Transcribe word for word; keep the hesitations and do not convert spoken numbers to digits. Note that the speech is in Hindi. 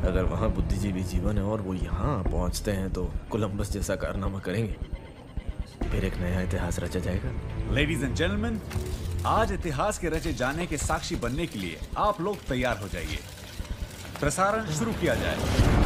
अगर वहाँ बुद्धिजीवी जीवन है और वो यहाँ पहुँचते हैं तो कोलंबस जैसा कारनामा करेंगे, फिर एक नया इतिहास रचा जाएगा। लेडीज एंड जेंटलमैन, आज इतिहास के रचे जाने के साक्षी बनने के लिए आप लोग तैयार हो जाइए। प्रसारण शुरू किया जाए।